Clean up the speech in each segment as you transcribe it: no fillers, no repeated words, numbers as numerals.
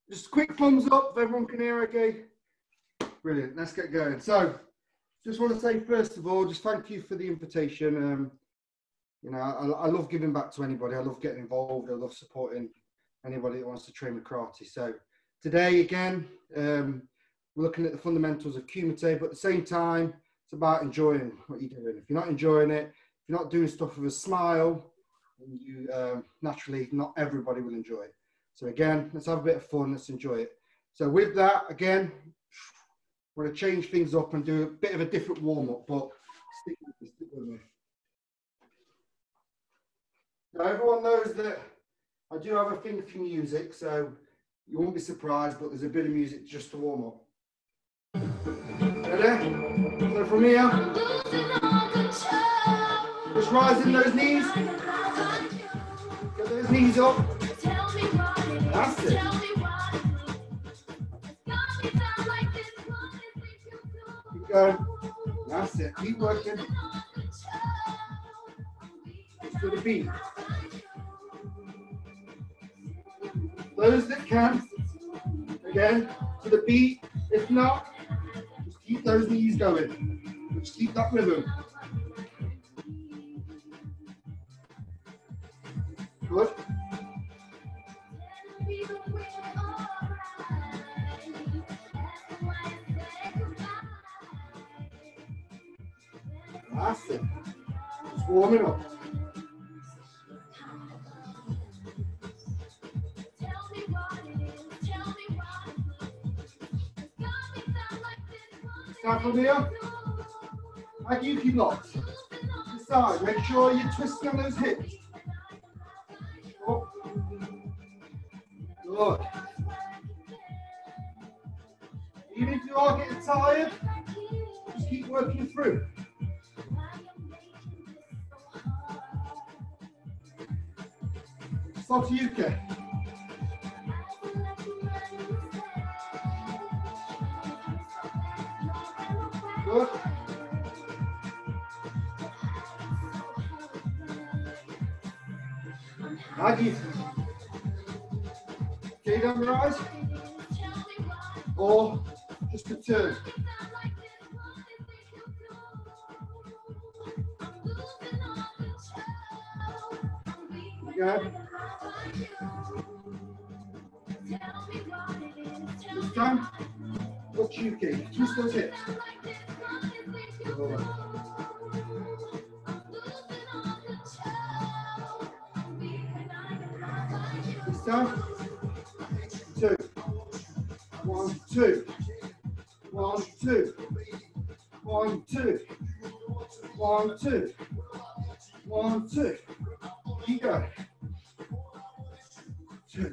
Just a quick thumbs up if everyone can hear okay. Brilliant, let's get going. So, just want to say first of all, just thank you for the invitation. You know, I love giving back to anybody. I love getting involved. I love supporting anybody that wants to train with karate. So today again, we're looking at the fundamentals of kumite, but at the same time, it's about enjoying what you're doing. If you're not enjoying it, if you're not doing stuff with a smile, then you naturally, not everybody will enjoy it. So again, let's have a bit of fun. Let's enjoy it. So with that, again, we're going to change things up and do a bit of a different warm-up, but stick with me. Now, everyone knows that I do have a thing for music, so you won't be surprised, but there's a bit of music just to warm up. Ready? So from here, just rising those knees. Get those knees up. That's it. Keep going. That's it. Keep working. Just to the beat. Those that can, again, to the beat. If not, just keep those knees going. Just keep that rhythm. Good. That's it. Just warming up. Start from here. Like you keep locked. This side. Make sure you're twisting on those hips. Up. Good. Even if you are getting tired, just keep working through. Start to UK. Good. Aggie. Okay, down the rise. Or just a turn. Go. This time, watch UK. Twist those hips. Good. This time, 2. 1, 2. 1, 2. 1, 2. 1, 2. 1, 2. Keep going. 2.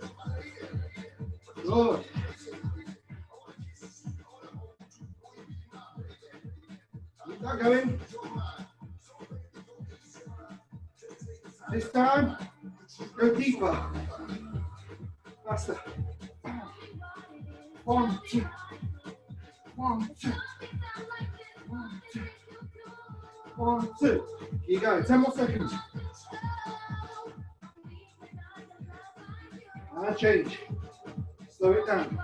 Good. Keep that going. This time, go deeper. Faster. 1, 2. 1, 2. 1, 2. 1, 2. Keep going. 10 more seconds. And change. Slow it down.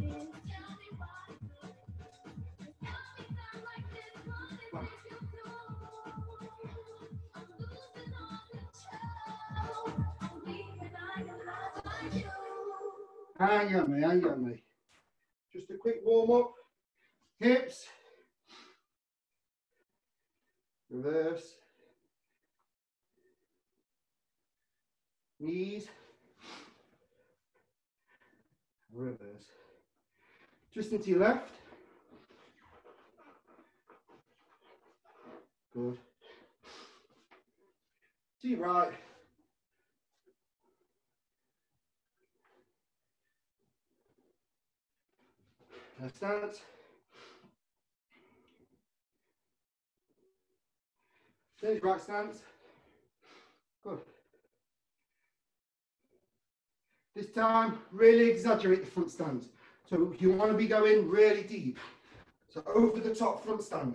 Hang on me. Just a quick warm up. Hips. Reverse. Knees. Reverse. Twist into your left. Good. To your right. Left stance. Change right stance. Good. This time, really exaggerate the front stand. So you want to be going really deep. So over the top front stand.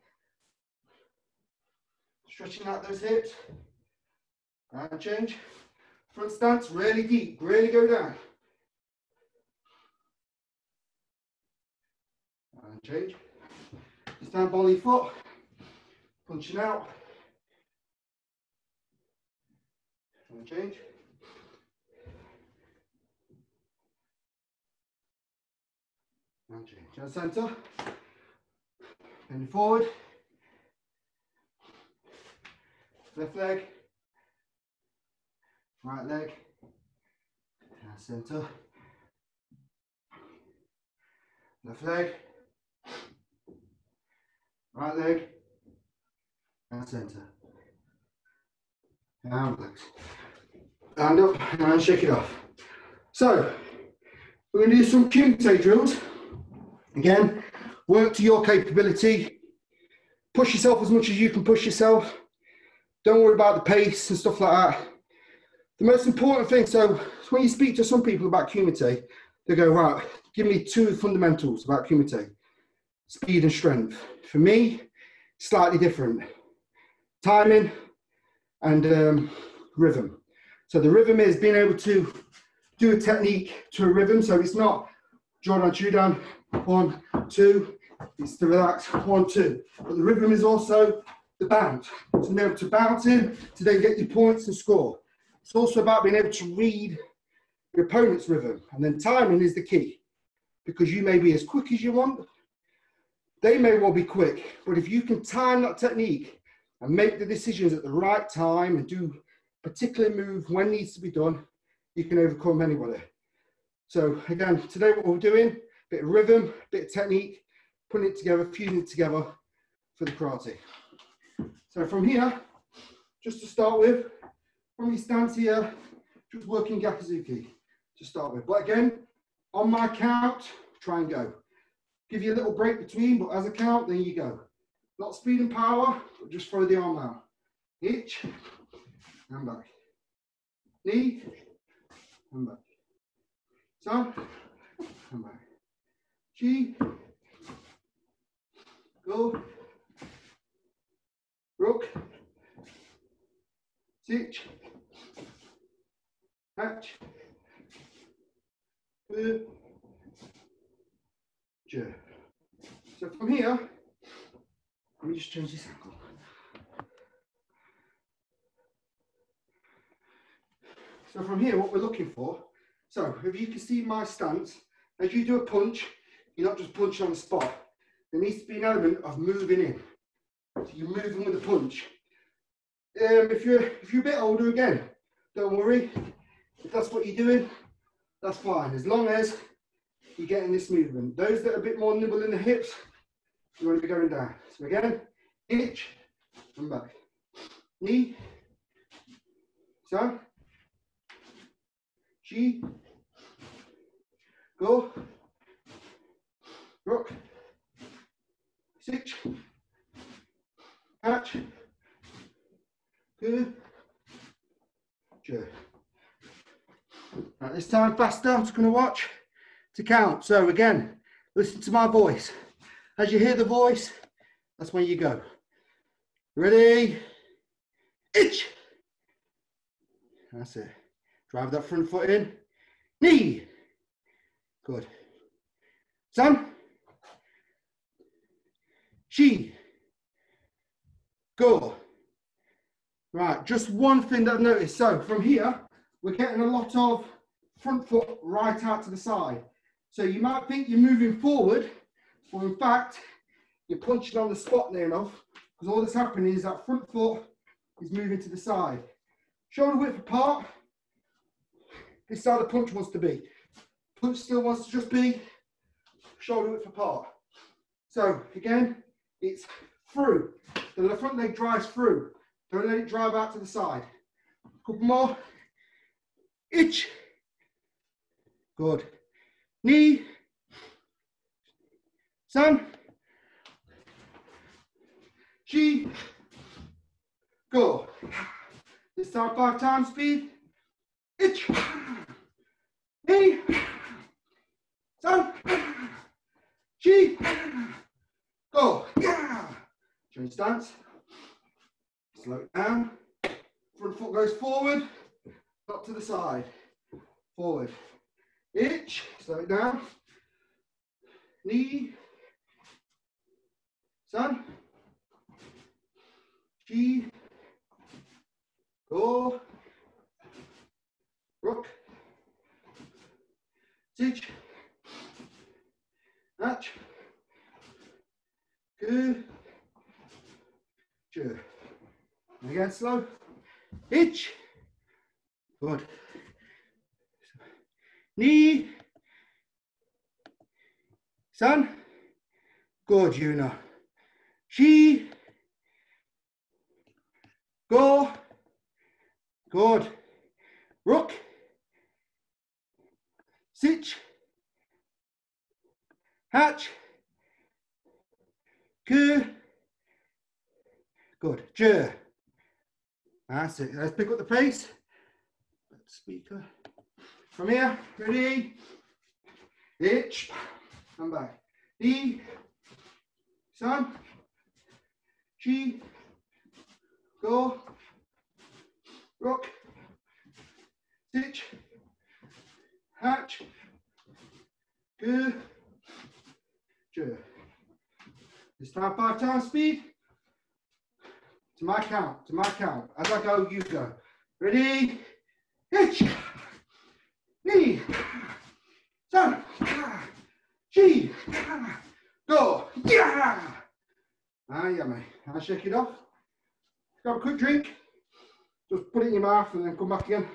Stretching out those hips. And change. Front stance, really deep, really go down. Change. Stand ball your foot, punching out. And change. And change. And centre. Bend forward. Left leg. Right leg. And centre. Left leg. Right leg. And centre. And relax. Stand up and shake it off. So, we're going to do some kumite drills. Again, work to your capability. Push yourself as much as you can push yourself. Don't worry about the pace and stuff like that. The most important thing, so when you speak to some people about kumite, they go, right, give me two fundamentals about kumite. Speed and strength. For me, slightly different. Timing and rhythm. So the rhythm is being able to do a technique to a rhythm. So it's not Jordan Chudan, 1, 2. It's the relax, 1, 2. But the rhythm is also the bounce. So being able to bounce in to then get your points and score. It's also about being able to read your opponent's rhythm. And then timing is the key. Because you may be as quick as you want. They may well be quick. But if you can time that technique and make the decisions at the right time and do a particular move when needs to be done, you can overcome anybody. So again, today what we're doing, a bit of rhythm, a bit of technique, putting it together, fusing it together for the karate. So from here, just to start with, from your stance here, just working Gakuzuki to start with. But again, on my count, try and go. Give you a little break between, but as I count, then you go. Not speed and power, but just throw the arm out. Hitch, and back. Knee, and back. Sun, and back. Chi, go. Rook, sitch, hatch, jab. So from here, let me just change this angle. So from here, what we're looking for, so if you can see my stance, as you do a punch, you're not just punching on the spot. There needs to be an element of moving in. So you're moving with a punch. If you're a bit older again, don't worry. If that's what you're doing, that's fine. As long as you're getting this movement. Those that are a bit more nimble in the hips, you want to be going down. So again, hitch, and back. Knee, so, chi, go, rook, sitch, hatch, good, jab. Right, this time faster, I'm just going to watch to count. So again, listen to my voice. As you hear the voice, that's when you go. Ready? Itch. That's it. Drive that front foot in. Knee. Good. San. Chi. Go. Right, just one thing that I've noticed. So from here, we're getting a lot of front foot right out to the side. So you might think you're moving forward, but in fact, you're punching on the spot near enough, because all that's happening is that front foot is moving to the side. Shoulder width apart, this side the punch wants to be. Punch still wants to just be shoulder width apart. So again, it's through. So the front leg drives through. Don't let it drive out to the side. A couple more. Itch. Good. Knee. San. Chi. Go. This time 5 times speed. Itch. Knee. San. Chi. Go. Change stance. Slow it down. Front foot goes forward. Up to the side. Forward. Itch. Slow it down. Knee. Son. She. Go. Rook. Stitch. Hatch. Good. Sure. And again, slow. Hitch. Good. Knee. Son. Good, you know. She. Go. Good. Rook. Sitch. Hatch. Good. Good. Jur. That's it. Let's pick up the pace. Speaker. From here. Ready. Hitch. Come back. Knee. Son. She. Go. Rook. Stitch. Hatch. Good. Jur. This time 5 times speed. To my count. To my count. As I go, you go. Ready. Hitch. Knee. Son. She. Go. Yeah. Ah, yummy. I'll shake it off. Grab a quick drink. Just put it in your mouth and then come back again.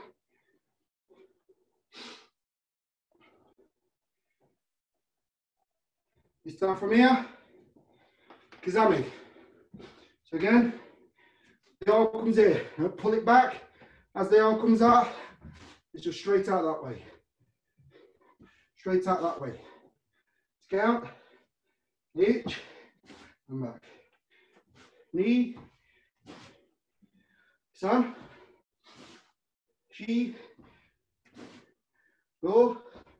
This time from here. Kazami. So again, the arm comes here. Pull it back. As the arm comes out, it's just straight out that way. Straight out that way. Count. Hitch. And back. Knee. Son. She. Go.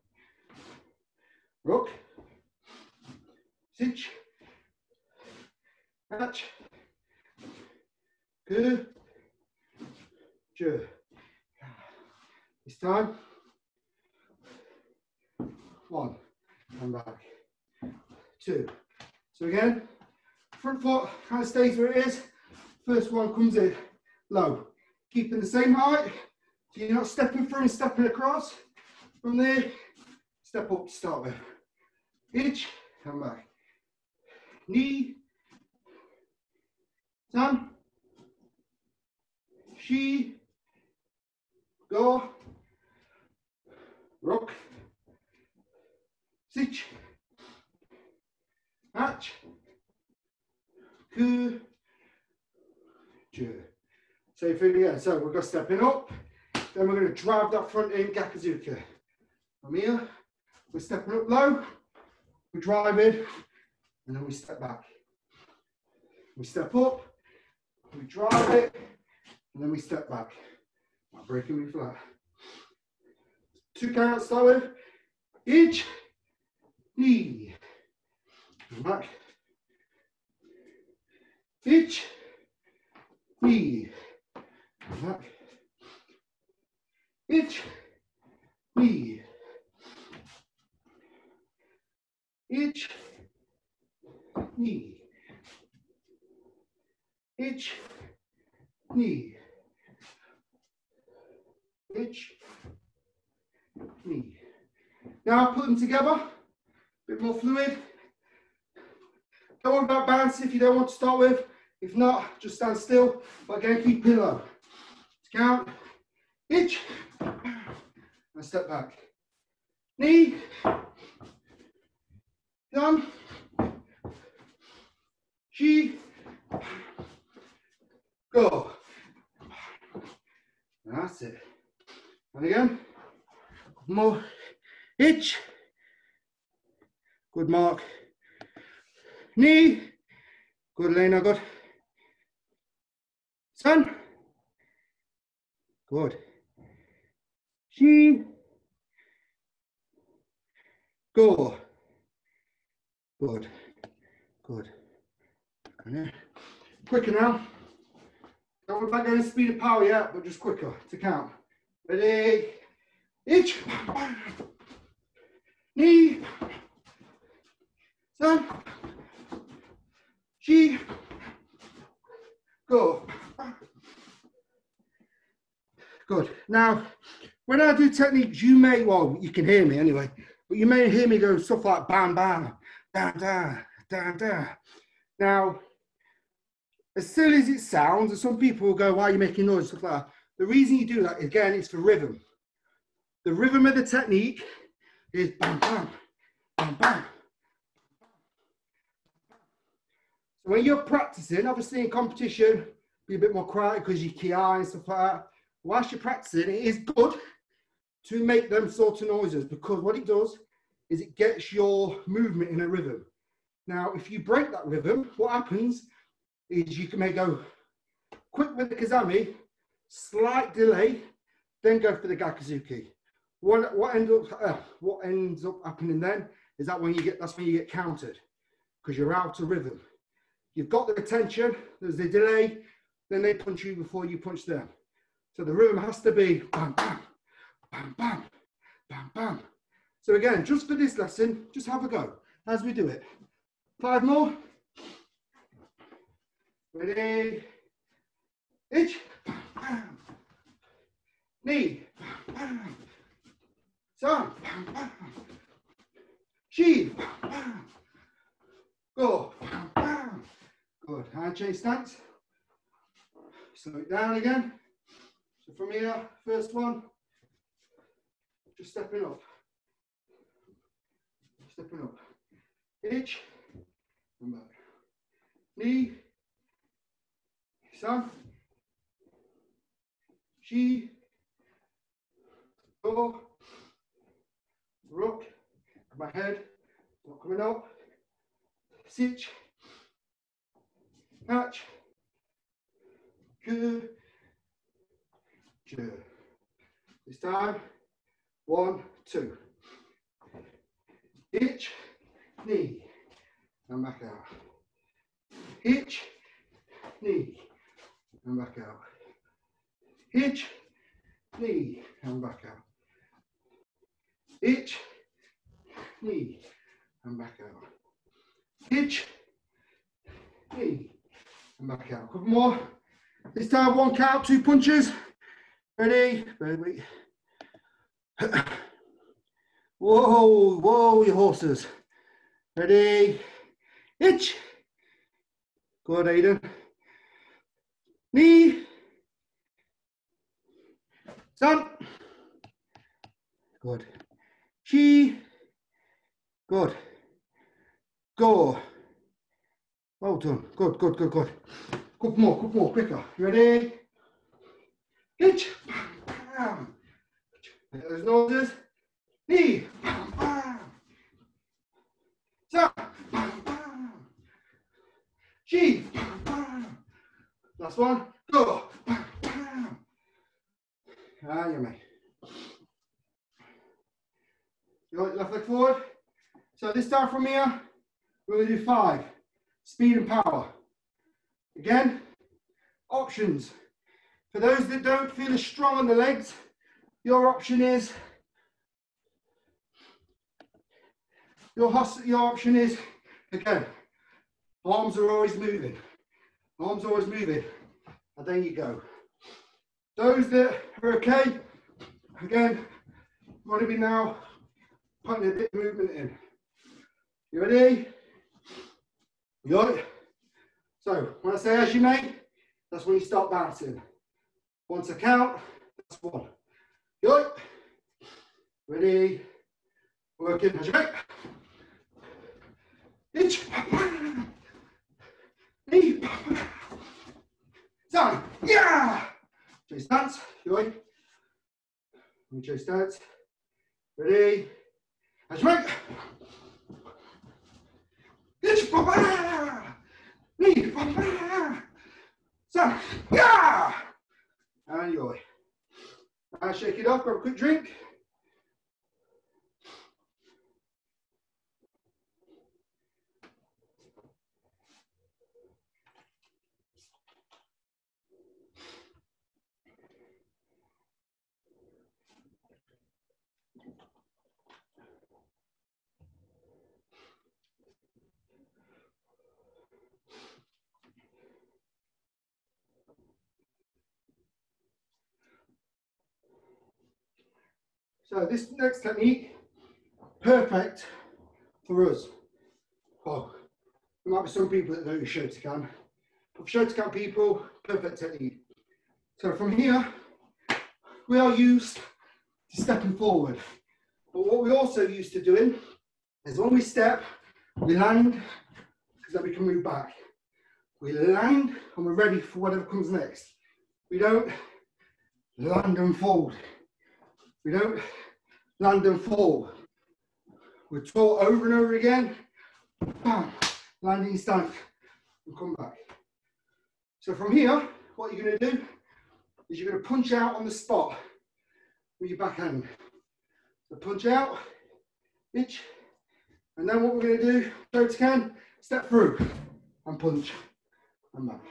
Rook. Stitch. Hatch. Good. Jur. This time. 1. And back. 2. So again, front foot kind of stays where it is. First one comes in low. Keeping the same height. So you're not stepping through and stepping across. From there, step up to start with. Hitch. Come back. Knee. Son. She. Go. Rook. Stitch. Hatch. Ku. Jur. Same thing again. So we're going to stepping up. Then we're going to drive that front in Gakazuka. From here, we're stepping up low. We drive in. And then we step back. We step up. We drive it. And then we step back. Not breaking me flat. 2 counts start with. Hitch. Knee. And back. Hitch. Knee. And back. Hitch. Knee. Hitch. Knee. Hitch. Knee. Hitch. Knee. Now put them together, a bit more fluid. Don't worry about bouncing if you don't want to start with. If not, just stand still. But again, keep it low. Count. Hitch. And step back. Knee. Done. She. Go. That's it. And again. More. Hitch. Good mark. Knee. Good Lena, good. Son. Good. She. Go. Good. Good. Quicker now. Don't worry about going speed of power yet, but just quicker to count. Ready? Hitch. Knee. Son. She. Good. Now, when I do techniques, you may, well, you can hear me anyway, but you may hear me go stuff like bam, bam, down, down, down, down. Now, as silly as it sounds, and some people will go, why are you making noise, stuff like that. The reason you do that, again, is for rhythm. The rhythm of the technique is bam, bam, bam, bam. So when you're practicing, obviously in competition, be a bit more quiet because you key eye and stuff like that. Whilst you're practicing, it is good to make them sort of noises, because what it does is it gets your movement in a rhythm. Now, if you break that rhythm, what happens is you may go quick with the kazami, slight delay, then go for the gakuzuki. What ends up happening then is that that's when you get countered, because you're out of rhythm. You've got the attention, there's a delay, then they punch you before you punch them. So the rhythm has to be bam, bam, bam, bam, bam, bam. So again, just for this lesson, just have a go as we do it. 5 more. Ready? Ich, bam, bam. Knee, bam, bam. San, bam, bam. Shi, bam, bam. Go, bam, bam. Good. Hand change stance. Slow it down again. So from here, first one, just stepping up. Stepping up. Ich, and back. Knee, san, shi, go, rook, my head, not coming up, sich, catch, ku, ju. This time, 1, 2. Ich, knee, and back out. Ich, knee, and back out. Ich, knee, and back out. Ich, knee, and back out. Ich, knee, and back out. A couple more. This time, 1 count, 2 punches. Ready? Ready. Whoa, whoa, you horses. Ready? Ich. Good, Aiden. Knee. San. Good. Chi. Good. Go. Well done. Good, good, good, good. Couple more, quicker. Ready? Ich. Bam. Those noises. Knee. Bam, bam. San. Bam, bam. Chi. Bam, bam. Last one. Go. Bam, bam. Ah, you may. Left leg forward. So this time from here, we're going to do 5. Speed and power. Again, options. For those that don't feel as strong on the legs, your option is, your option is, again, arms are always moving. Arms are always moving. And there you go. Those that are okay, again, want to be now putting a bit of movement in. You ready? Good. So when I say as you may, that's when you start bouncing. Once I count, that's 1. Good. Ready? Working as you make. Ich. Knee. San. Yeah. Change stance. Good. Let me change stance. Ready? As you make. Ich. Knee. San. Yeah. And yoy. And shake it up, grab a quick drink. So this next technique, perfect for us. Oh, there might be some people that don't use Shotokan, but for Shotokan people, perfect technique. So from here, we are used to stepping forward. But what we're also used to doing is when we step, we land, because then we can move back. We land and we're ready for whatever comes next. We don't land and fold. We don't land and fall. We're taught over and over again, bam, landing stance, and come back. So from here, what you're going to do is you're going to punch out on the spot with your backhand. So punch out, itch, and then what we're going to do, Shotokan, step through and punch and back.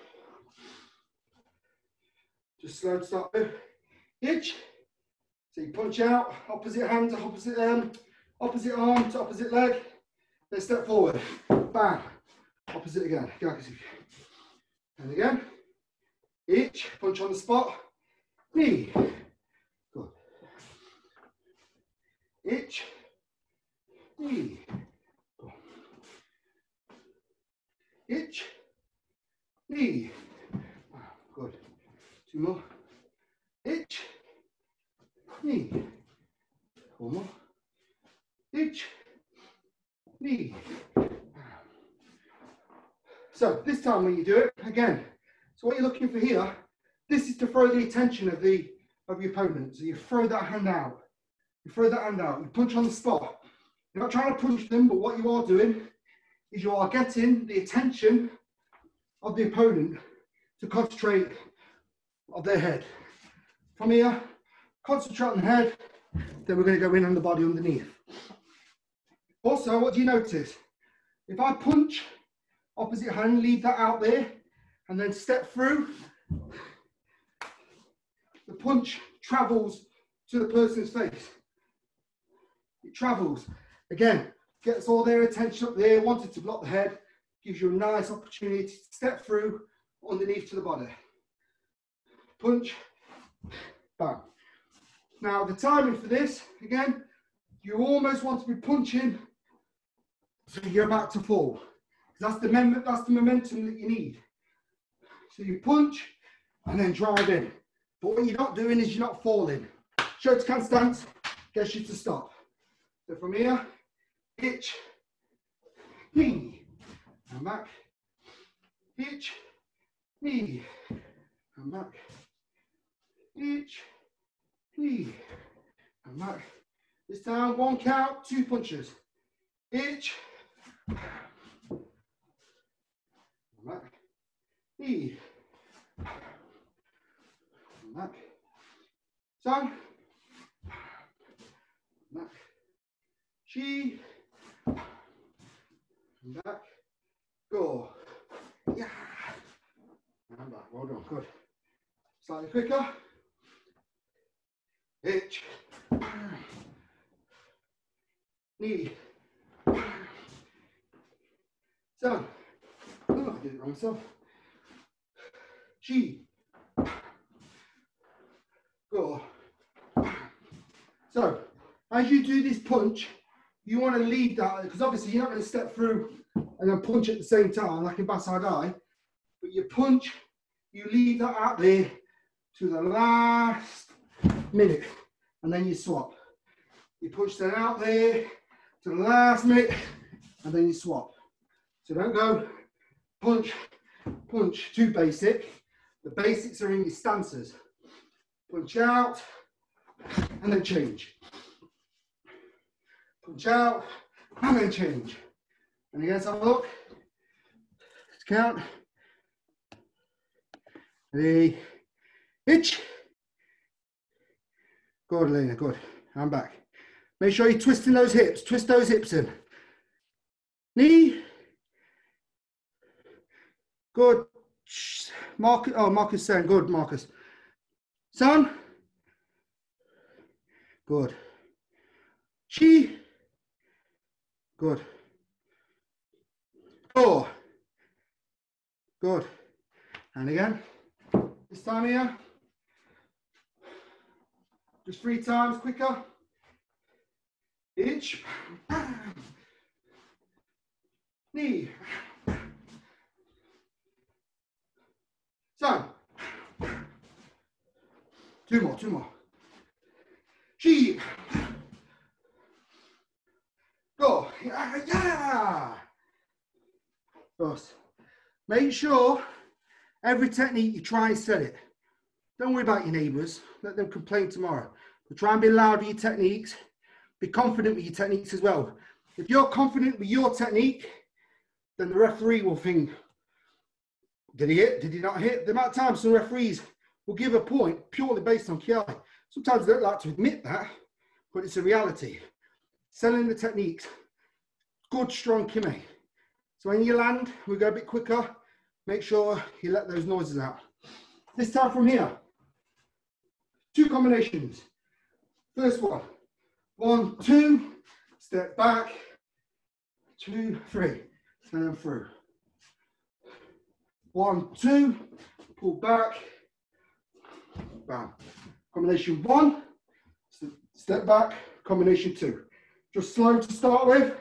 Just slow to start with, itch. So you punch out, opposite hand to opposite arm to opposite leg, then step forward, bang, opposite again, and again, itch, punch on the spot, knee, good, itch, knee, good. Itch, knee, good, two more, itch, knee, one more, itch, knee. So this time when you do it, again, so what you're looking for here, this is to throw the attention of your opponent. So you throw that hand out, you punch on the spot. You're not trying to punch them, but what you are doing is you are getting the attention of the opponent to concentrate on their head. From here, concentrate on the head, then we're going to go in on the body underneath. Also, what do you notice? If I punch, opposite hand, leave that out there, and then step through, the punch travels to the person's face. It travels. Again, gets all their attention up there, wanted to block the head, gives you a nice opportunity to step through underneath to the body. Punch, bang. Now the timing for this, again, you almost want to be punching so you're about to fall. That's the momentum that you need. So you punch and then drive in. But what you're not doing is you're not falling. Shotokan stance gets you to stop. So from here, itch, knee, and back, itch, knee, and back, itch, knee, and back. This time, one count, two punches. Itch, and back, knee, and back, sun, back, chi, and back, go, yeah, and back, well done, good. Slightly quicker, itch, knee, sun, oh, I did it wrong myself, chi, go. So, as you do this punch, you want to lead that, because obviously you're not going to step through and then punch at the same time, like in Bassai Dai, but you punch, you leave that out there to the last minute, and then you swap. You push that out there to the last minute, and then you swap. So don't go punch, punch, too basic. The basics are in your stances. Punch out, and then change. Punch out, and then change. And again, let's have a look. Let's count. Ready, itch. Good, Lena, good. I'm back. Make sure you're twisting those hips. Twist those hips in. Knee. Good. Marcus, oh, Marcus saying, good, Marcus. Son. Good. Chi. Good. Go. Good. And again. This time here. Just 3 times quicker. Hitch, knee. So, two more. Sheep. Go. Yeah. First, make sure every technique you try and set it. Don't worry about your neighbours. Let them complain tomorrow. But try and be loud with your techniques. Be confident with your techniques as well. If you're confident with your technique, then the referee will think, did he hit? Did he not hit? The amount of times some referees will give a point purely based on KI. Sometimes they don't like to admit that, but it's a reality. Selling the techniques, good strong kime. So when you land, we go a bit quicker. Make sure you let those noises out. This time from here, 2 combinations. First one, 1, 2, step back, 2, 3, and through. 1, 2, pull back, bam. Combination 1, step back, combination 2. Just slow to start with.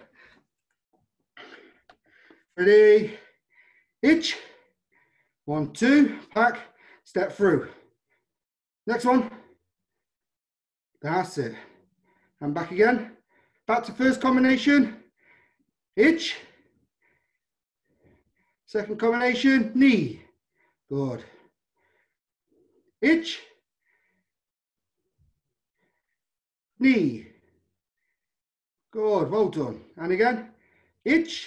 Ready, hitch, 1, 2, back, step through. Next one, that's it. And back again, back to first combination, hitch. Second combination, knee, good. Hitch, knee, good, well done. And again, hitch,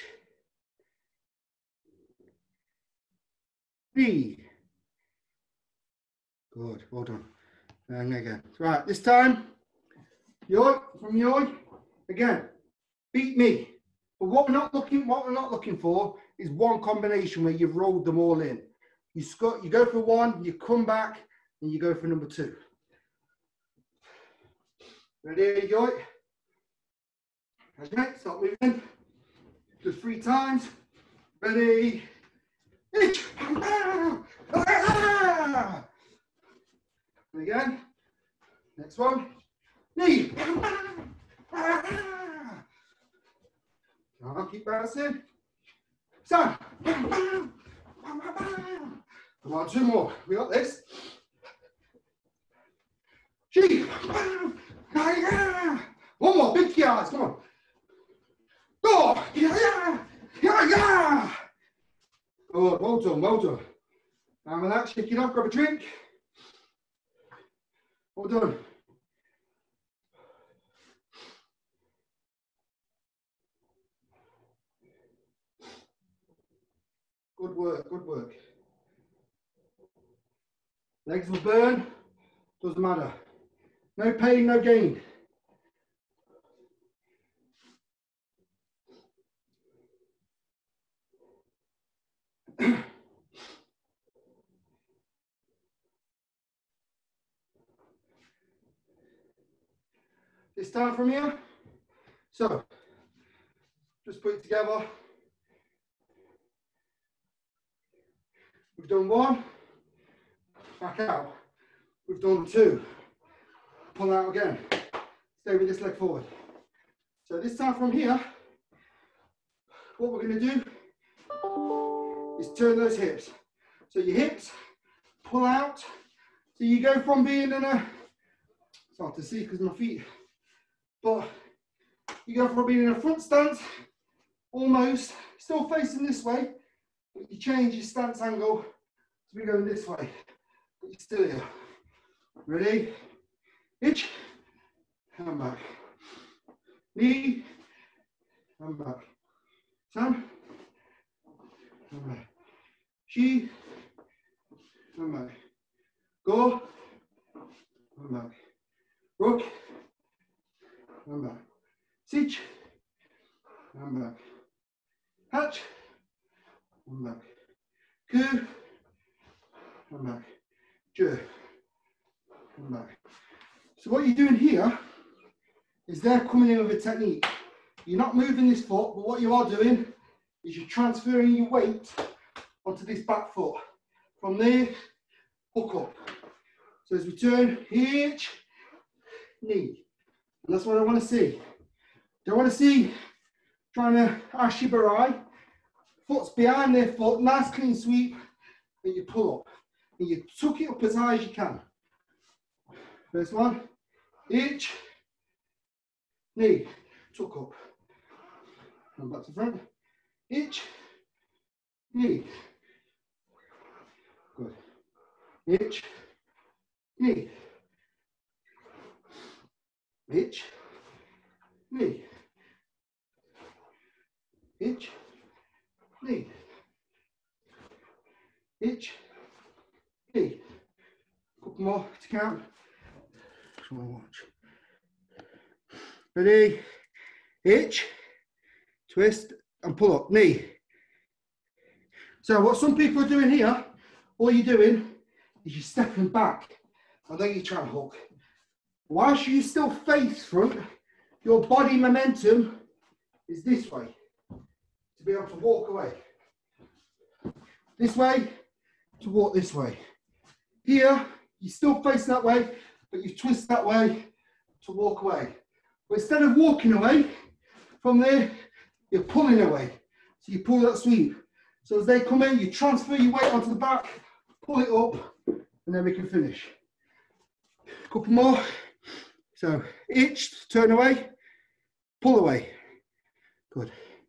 knee, good, well done. And again, right, this time, yoi, from yoi, again, beat me. But what we're not looking for is one combination where you've rolled them all in. You go for one, you come back, and you go for number 2. Ready, yoi. Okay, stop moving. Just 3 times. Ready, hitch. And again, next one, knee. I'll keep bouncing. So, come on, 2 more. We got this. Sheep. 1 more, big yards, come on. Go. Good, well done, well done. Now relax, shake it off, grab a drink. Well done. Good work, good work. Legs will burn, doesn't matter. No pain, no gain. This time from here. So, just put it together. We've done 1, back out. We've done 2, pull out again. Stay with this leg forward. So this time from here, what we're going to do is turn those hips. So your hips, pull out. So you go from being in a, it's hard to see because of my feet, but you go from being in a front stance, almost, still facing this way, but you change your stance angle to be going this way, but you're still here. Ready? Hitch, and back. Knee, and back. Turn, and back. She, and back. Go, and back. Rock, and back. Sit, and back. Hatch, and back. Coup, and back. Jerk, and back. So what you're doing here is they're coming in with a technique. You're not moving this foot, but what you are doing is you're transferring your weight onto this back foot. From there, hook up. So as we turn, hitch, knee. And that's what I want to see. Don't want to see trying to ashibarai. Foot's behind their foot, nice clean sweep, and you pull up. And you tuck it up as high as you can. First one, hitch, knee, tuck up. And back to front, hitch, knee. Good. Hitch, knee. Hitch, knee. Hitch, knee. Hitch, knee. Couple more to count. Just want to watch. Ready? Hitch, twist, and pull up. Knee. So what some people are doing here, all you're doing is you're stepping back, and then you try and hook. Whilst you still face front, your body momentum is this way, to be able to walk away. This way, to walk this way. Here, you still face that way, but you twist that way to walk away. But instead of walking away from there, you're pulling away. So you pull that sweep. So as they come in, you transfer your weight onto the back, pull it up, and then we can finish. A couple more. So hitch, turn away, pull away. Good.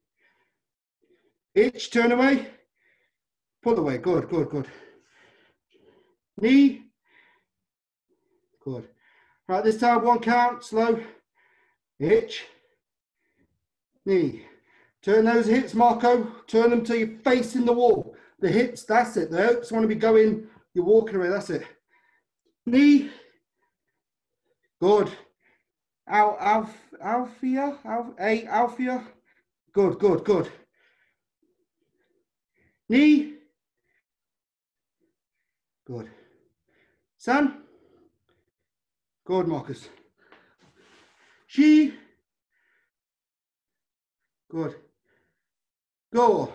Hitch, turn away, pull away. Good, good, good. Knee. Good. Right, this time one count, slow. Hitch. Knee. Turn those hips, Marco. Turn them till you're facing the wall. The hips, that's it. The hips want to be going, you're walking away, that's it. Knee. Good. Alfia. Good, good, good. Knee. Good. San. Good, Marcus. She. Good. Go.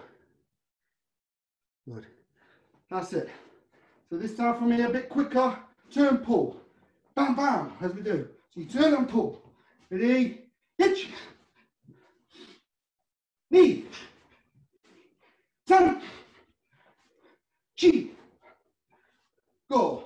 Good. That's it. So this time for me a bit quicker. Turn, pull. Bam, bam, as we do. So you turn and pull. Ready? Hitch. Knee. Turn. Chi. Go.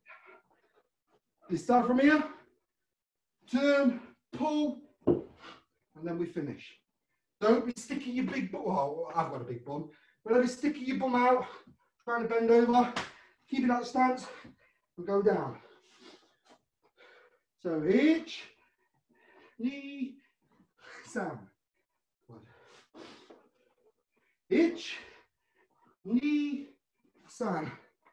This time from here. Turn, pull, and then we finish. Don't be sticking your big bum. Well, I've got a big bum. But don't be sticking your bum out, trying to bend over, keeping that stance, and go down. So hitch, knee, Sam. Hitch, knee, Sam.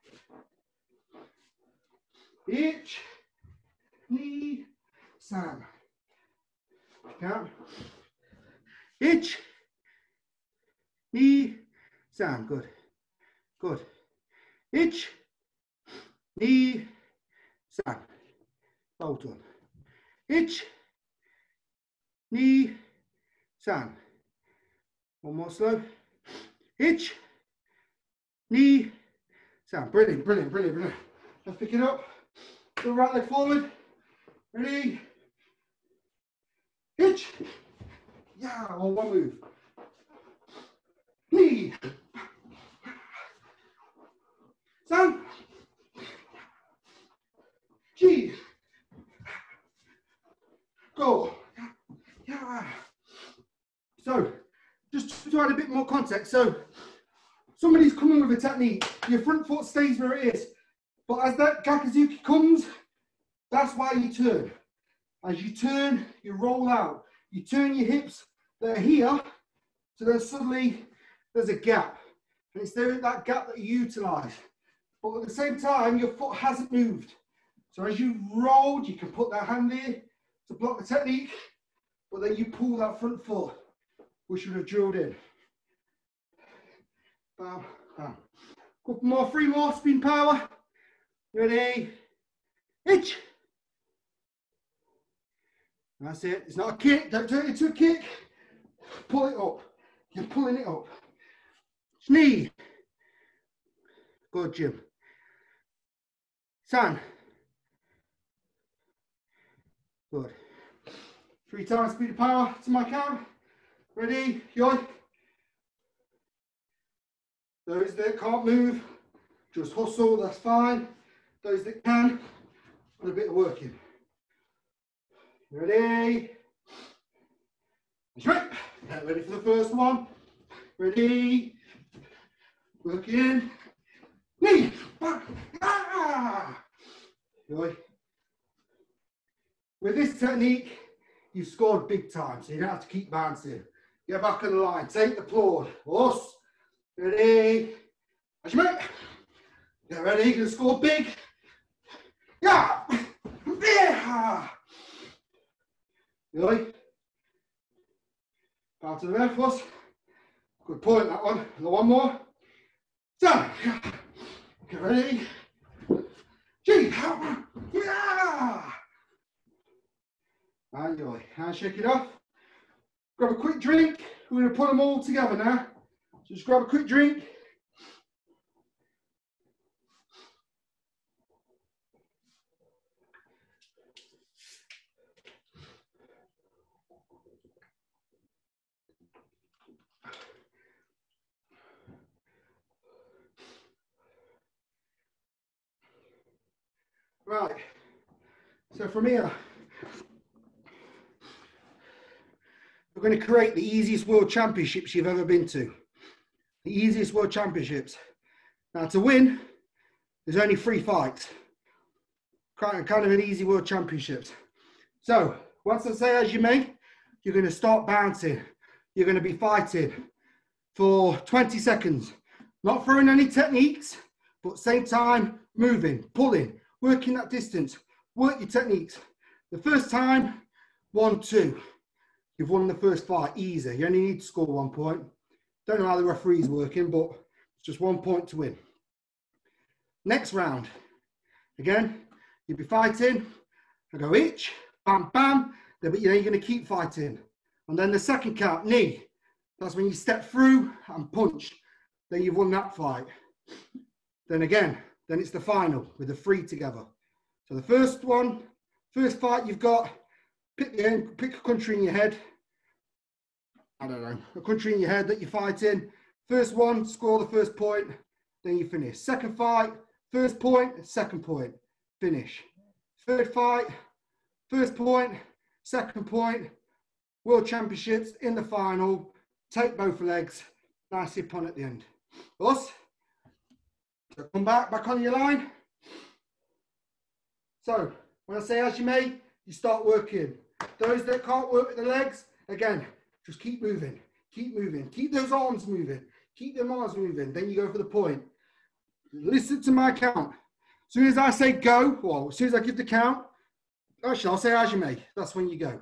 Hitch, knee, Sam. Count. Hitch, knee, Sam. Good. Good. Hitch, knee, Sam. Well done. Hitch, knee, Sam. One more slow. Hitch, knee, Sam. Brilliant, brilliant, brilliant, brilliant. Let's pick it up. The right leg forward. Ready? Hitch. Yeah, on one move. Knee. Sam. G. Go. Yeah. So, just to add a bit more context. So, somebody's coming with a technique. Your front foot stays where it is. But as that Gakazuki comes, that's why you turn. As you turn, you roll out. You turn your hips, they're here, so then suddenly there's a gap. And it's there that gap that you utilise. But at the same time, your foot hasn't moved. So as you rolled, you can put that hand there to block the technique, but then you pull that front foot, which would have drilled in. Bam, bam. Couple more, 3 more, spin power. Ready? Hitch. That's it. It's not a kick. Don't turn it into a kick. Pull it up. You're pulling it up. Knee. Good, Jim. San. Good. 3 times speed of power to my count. Ready, yoink. Those that can't move, just hustle, that's fine. Those that can, and a bit of working. Ready? Get ready for the first one. Ready? Work in. Knee. Back. Ah! With this technique, you've scored big time, so you don't have to keep bouncing. Get back on the line. Take the applaud. Us. Ready? Get ready. You're going to score big. Yeah. Yeah. Power to the left, us. Good point, that one. One more. So, get ready. G. Yeah. And your hand, shake it off. Grab a quick drink. We're going to put them all together now. So just grab a quick drink. Right, so from here, we're going to create the easiest world championships you've ever been to. The easiest world championships. Now to win, there's only 3 fights. Kind of an easy world championships. So, once I say as you may, you're going to start bouncing. You're going to be fighting for 20 seconds. Not throwing any techniques, but same time, moving, pulling, working that distance, work your techniques. The first time, 1, 2. You've won the first fight, easy. You only need to score 1 point. Don't know how the referee's working, but it's just 1 point to win. Next round, again, you'll be fighting. I go each, bam, bam. But you know, you're going to keep fighting. And then the second count, knee. That's when you step through and punch. Then you've won that fight. Then again, then it's the final with the 3 together. So the first one, first fight you've got, pick a country in your head. I don't know, a country in your head that you're fighting. First one, score the first point, then you finish. Second fight, first point, second point, finish. Third fight, first point, second point, World Championships in the final, take both legs, nice hip on at the end. Us. So come back on your line. So when I say as you may, you start working. Those that can't work with the legs, again, just keep moving, keep those arms moving, keep them arms moving. Then you go for the point. Listen to my count. As soon as I say go, well, as soon as I give the count, actually I'll say as you may. That's when you go.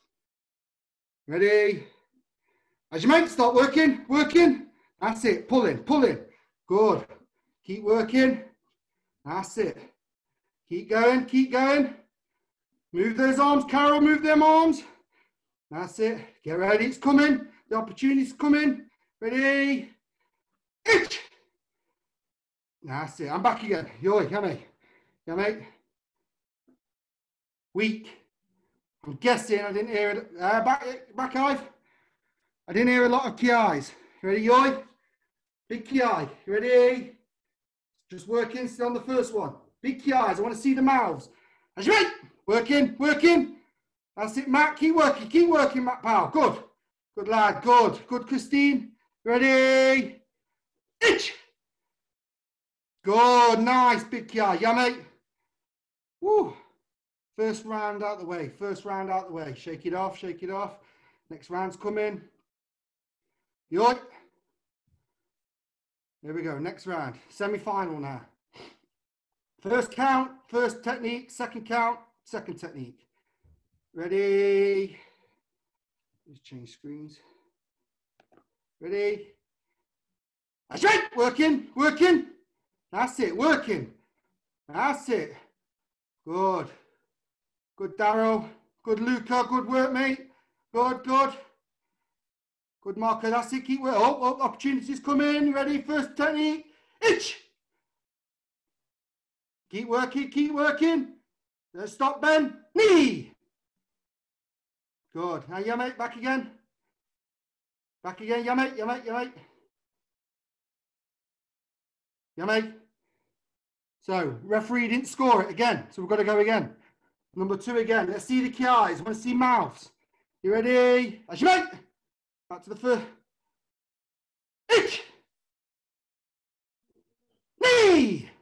Ready? As you may, start working. That's it, pulling. Good. Keep working. That's it. Keep going. Move those arms, Carol, move them arms. That's it. Get ready, it's coming. The opportunity's coming. Ready? Itch. That's it. I'm back again. Yo, yummy. Weak. I'm guessing I didn't hear it. Back Ive. I didn't hear a lot of ki's. Ready, yo? Big ki. Ready? Just working, still on the first one. Big ki's. I want to see the mouths. As you wait. Working. That's it, Matt. Keep working, Matt Powell. Good lad. Good, Christine. Ready? Itch. Good, nice, big ki. Yeah, mate. Woo. First round out the way. Shake it off. Next round's coming. Yoink. Here we go. Next round. Semi-final now. First count, first technique. Second count, second technique. Ready? Let's change screens. Ready? That's right. Working. That's it. Working. That's it. Good. Good, Darryl. Good, Luca. Good work, mate. Good. Good, Marco. That's it. Keep working. Oh, opportunities come in. Ready? First technique. Itch. Keep working. Stop, Ben. Knee. Good. Now, yeah, mate, back again. Back again, yeah, mate, yeah, mate, yeah, mate. Yeah, mate. So, referee didn't score it again, so we've got to go again. Number 2 again. Let's see the key eyes. I want to see mouths. You ready? That's your mate. Back to the first. Ich. Knee.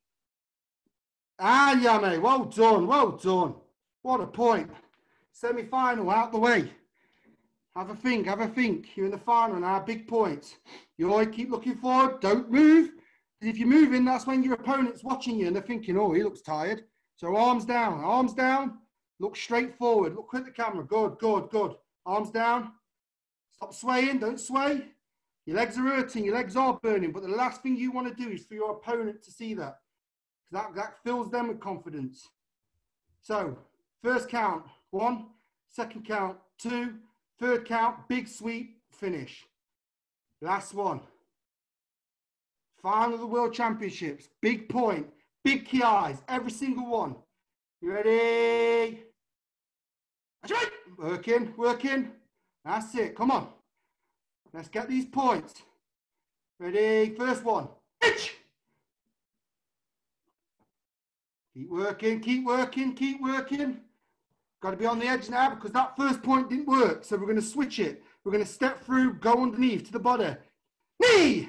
And yeah, mate. Well done. Well done. What a point. Semi-final out the way. Have a think. Have a think. You're in the final now. Big points. You always keep looking forward. Don't move. Because if you're moving, that's when your opponent's watching you and they're thinking, oh, he looks tired. So arms down. Arms down. Look straight forward. Look at the camera. Good, good, good. Arms down. Stop swaying. Don't sway. Your legs are hurting. Your legs are burning. But the last thing you want to do is for your opponent to see that. That fills them with confidence. So, first count, 1. Second count, 2. Third count, big sweep, finish. Last one. Final of the World Championships. Big point. Big key eyes. Every single one. You ready? That's right. Working, working. That's it. Come on. Let's get these points. Ready? First one. Pitch. Keep working, keep working, keep working. Got to be on the edge now because that first point didn't work. So we're going to switch it. We're going to step through, go underneath to the body. Knee.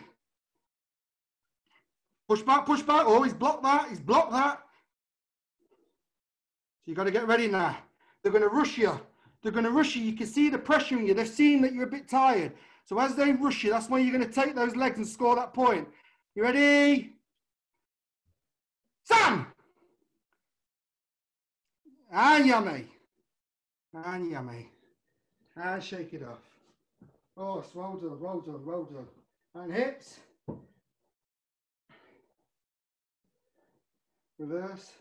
Push back, push back. Oh, he's blocked that. He's blocked that. So you've got to get ready now. They're going to rush you. They're going to rush you. You can see the pressure in you. They're seeing that you're a bit tired. So as they rush you, that's when you're going to take those legs and score that point. You ready? Sam! And yummy. And yummy. And shake it off. Oh, well done, well done, well done. And hips. Reverse.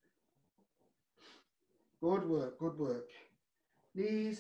Good work, good work. Knees.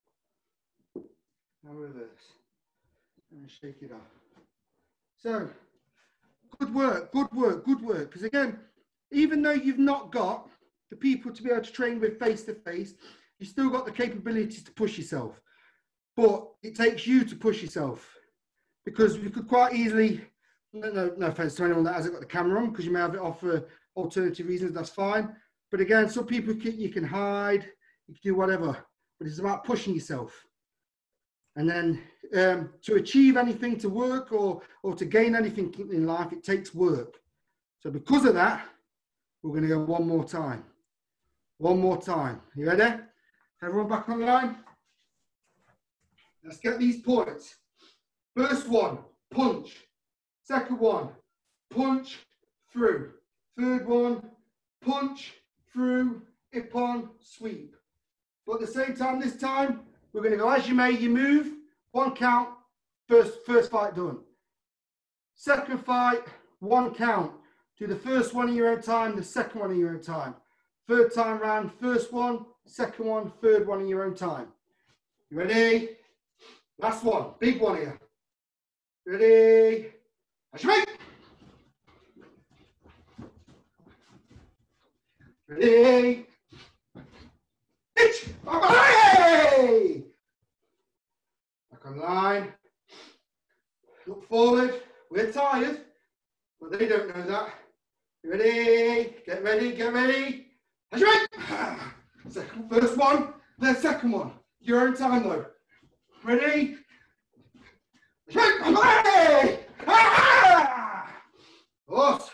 And reverse. And shake it off. So, good work, good work, good work. Because again, even though you've not got the people to be able to train with face to face, you still got the capabilities to push yourself. But it takes you to push yourself. Because you could quite easily, no offense to anyone that hasn't got the camera on, because you may have it off for alternative reasons, that's fine. But again, some people you can hide, you can do whatever. But it's about pushing yourself. And then to achieve anything, to work or to gain anything in life, it takes work. So because of that, we're going to go one more time. One more time. You ready? Everyone back on the line? Let's get these points. First one, punch. Second one, punch through. Third one, punch through, hip on, sweep. But at the same time, this time, we're going to go as you may, you move. One count, first fight done. Second fight, one count. Do the first one in your own time, the second one in your own time. Third time round, first one, second one, third one in your own time. You ready? Last one, big one here. Ready? Ready? Ready? Pitch! Hey! Back on line. Look forward. We're tired, but they don't know that. You ready? Get ready, get ready. Second, first one, then second one. Your own time though. Ready? Hey! Us.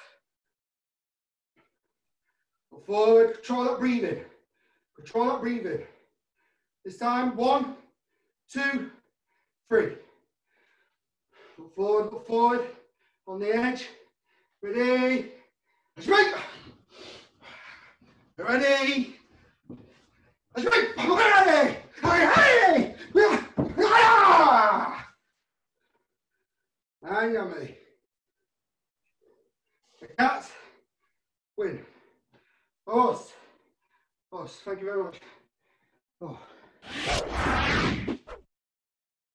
Go forward, control that breathing. Control that breathing. This time, 1, 2, 3. Look forward, on the edge. Ready? Ready? Ready? Ready? Hey! And yummy. The cats win. Us. Thank you very much. Oh.